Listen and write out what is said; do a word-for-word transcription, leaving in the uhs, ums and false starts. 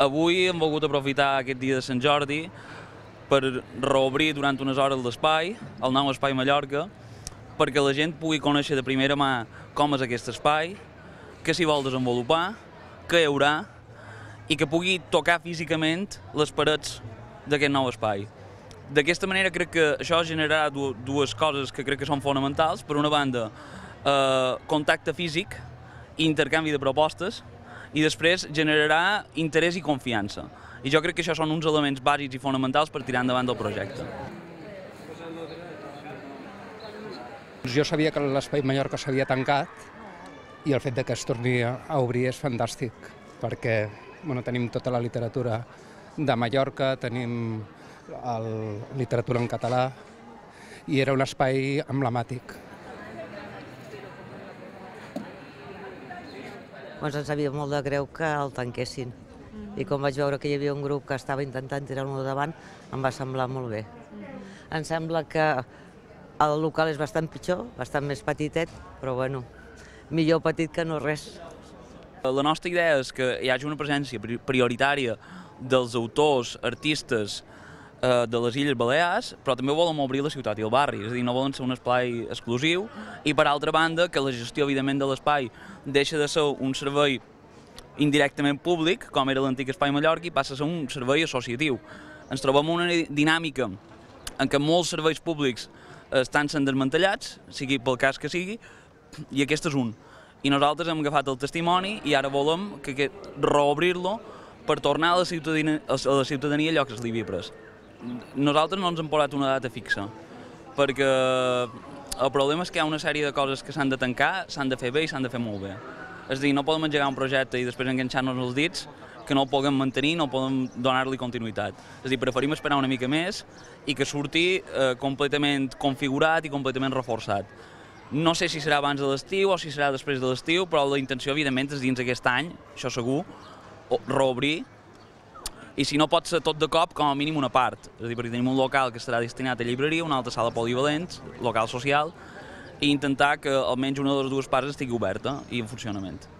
Avui hem volgut aprofitar aquest dia de Sant Jordi per reobrir durant unes hores l'espai, el nou Espai Mallorca, perquè la gent pugui conèixer de primera mà com és aquest espai, què s'hi vol desenvolupar, què hi haurà i que pugui tocar físicament les parets d'aquest nou espai. D'aquesta manera crec que això generarà dues coses que crec que són fonamentals. Per una banda, eh, contacte físic i intercanvi de propostes, i després generarà interès i confiança. I jo crec que això són uns elements bàsics i fonamentals per tirar endavant el projecte. Jo sabia que l'Espai Mallorca s'havia tancat i el fet que es torni a obrir és fantàstic, perquè bueno, tenim tota la literatura de Mallorca, tenim el, literatura en català, i era un espai emblemàtic. Doncs em sabia molt de greu que el tanquessin. I com vaig veure que hi havia un grup que estava intentant tirar-lo davant, em va semblar molt bé. Em sembla que el local és bastant pitjor, bastant més petitet, però bueno, millor petit que no res. La nostra idea és que hi hagi una presència prioritària dels autors, artistes de les Illes Balears, però també volem obrir la ciutat i el barri, és a dir, no volen ser un espai exclusiu, i per altra banda que la gestió, evidentment, de l'espai deixa de ser un servei indirectament públic, com era l'antic Espai Mallorca, i passa a ser un servei associatiu. Ens trobem en una dinàmica en què molts serveis públics estan sent desmantellats, sigui pel cas que sigui, i aquest és un. I nosaltres hem agafat el testimoni i ara volem que reobrir-lo per tornar a la ciutadania, a la ciutadania allò que se li havia pres. Nosaltres no ens hem posat una data fixa, perquè el problema és que hi ha una sèrie de coses que s'han de tancar, s'han de fer bé i s'han de fer molt bé. És a dir, no podem engegar un projecte i després enganxar-nos els dits que no el puguem mantenir, no podem donar-li continuïtat. És a dir, preferim esperar una mica més i que surti eh, completament configurat i completament reforçat. No sé si serà abans de l'estiu o si serà després de l'estiu, però la intenció, evidentment, és dins aquest any, això segur, reobrir, i si no pot ser tot de cop, com a mínim una part. És a dir, perquè tenim un local que estarà destinat a llibreria, una altra sala polivalent, local social, i intentar que almenys una de les dues parts estigui oberta i en funcionament.